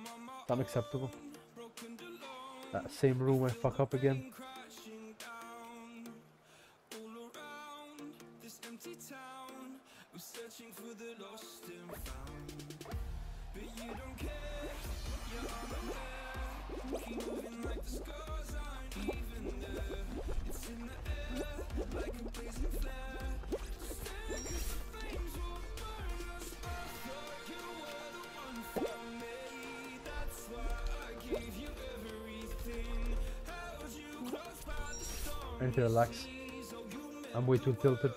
It's unacceptable. That same room I fuck up again. I need to relax. I'm way too tilted.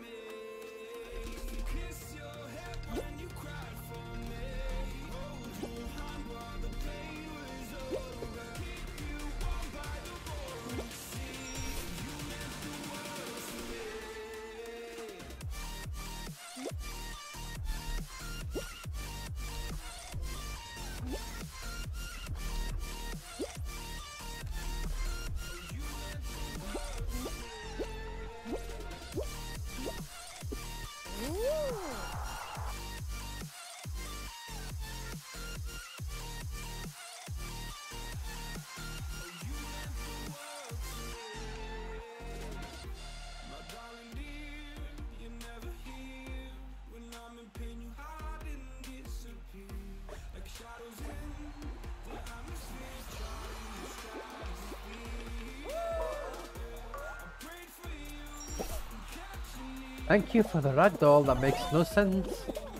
Thank you for the ragdoll, that makes no sense.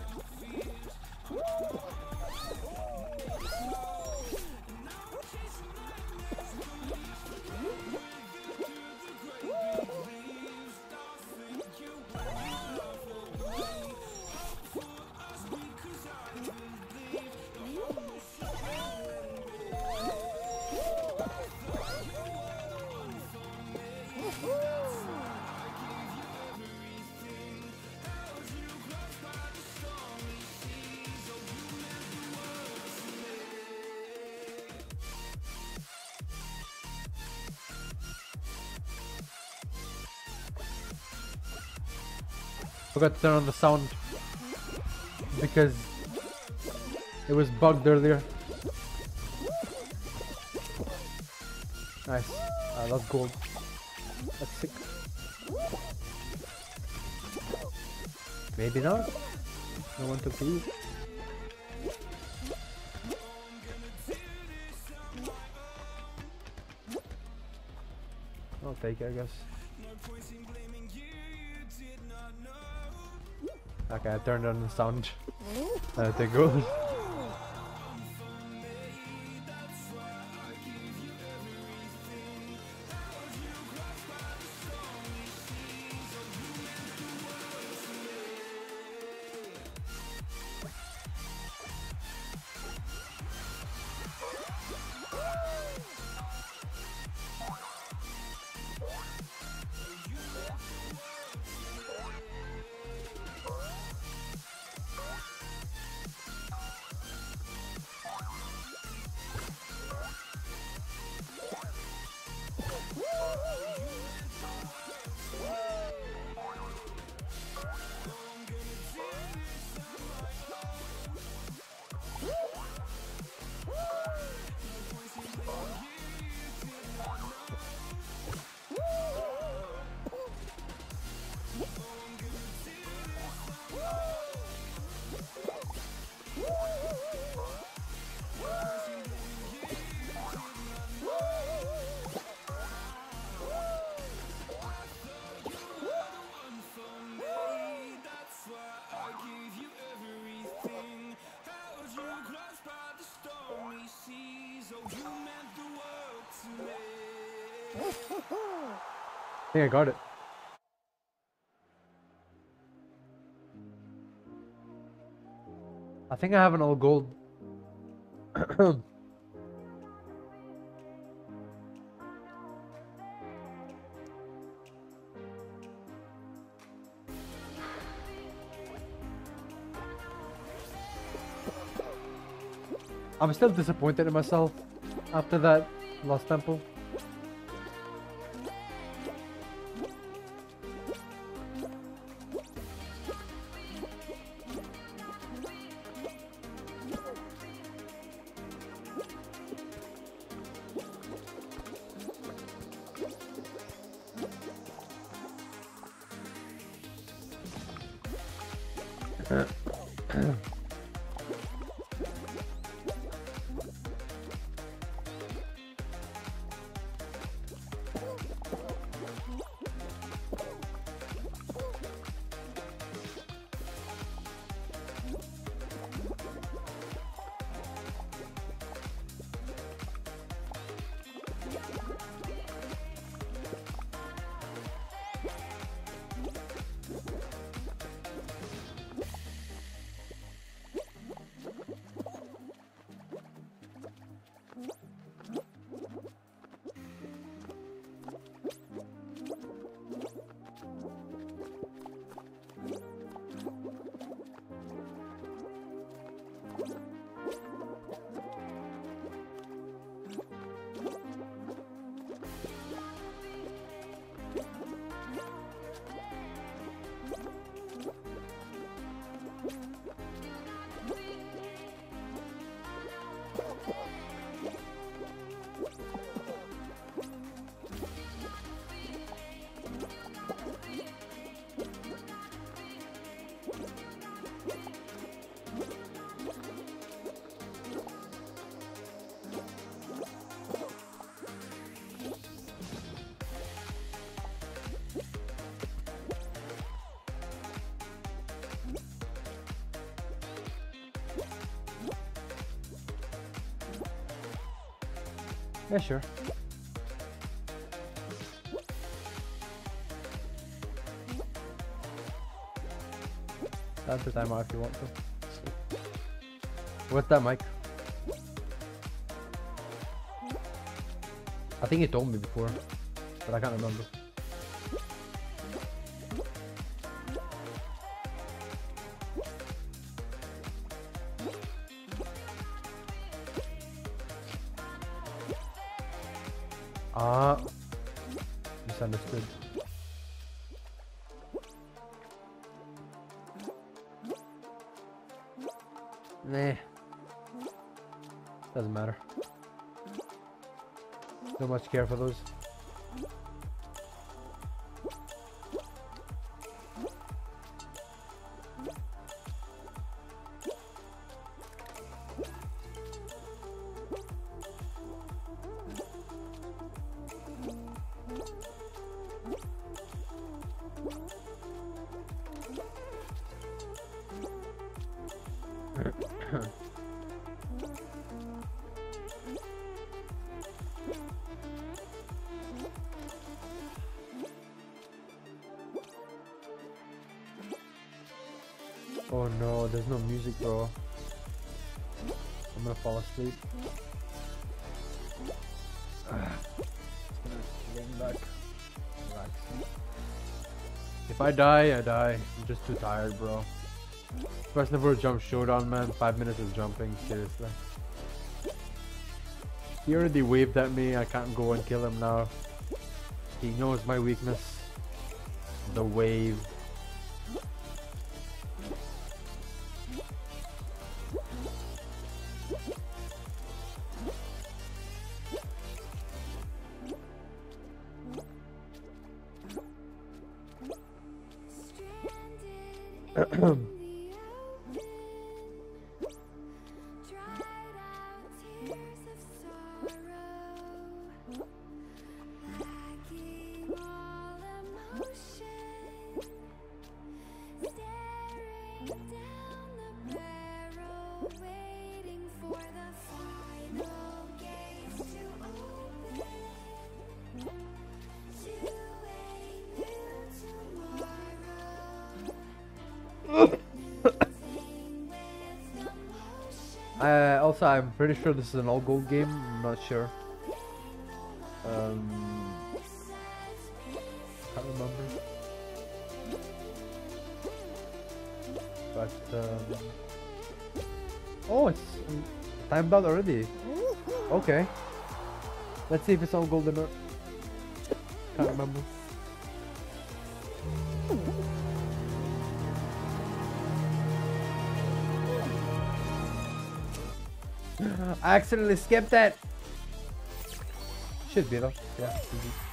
Forgot to turn on the sound because it was bugged earlier. Nice. That's gold. That's sick. Maybe not. No one took these. I'll take it, I guess. Okay, I turned on the sound. There it goes. I think I got it. I think I have an all gold. I'm still disappointed in myself after that last temple. Yeah, sure. That's the time out if you want to. What's that, Mike? I think you told me before, but I can't remember. Ah, misunderstood. Nah, doesn't matter. Don't much care for those. Oh no, there's no music, bro. I'm gonna fall asleep. Just back. Relax. If I die, I die. I'm just too tired, bro. Especially for a jump showdown, man. 5 minutes of jumping, seriously. He already waved at me. I can't go and kill him now. He knows my weakness. The wave. Also, I'm pretty sure this is an all gold game. I'm not sure. Can't remember. But oh, it's timed out already. Okay. Let's see if it's all gold or not. Can't remember. I accidentally skipped that. Should be though. Yeah.